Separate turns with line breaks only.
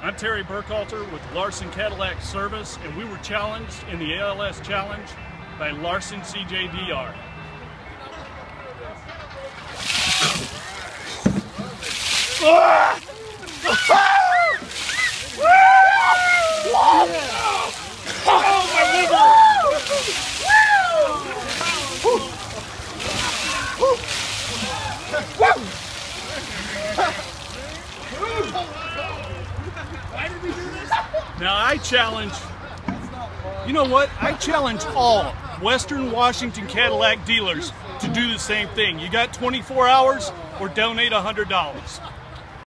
I'm Terry Burkhalter with Larson Cadillac Service, and we were challenged in the ALS Challenge by Larson CJDR. Now I challenge, you know what? I challenge all Western Washington Cadillac dealers to do the same thing. You got 24 hours or donate $100.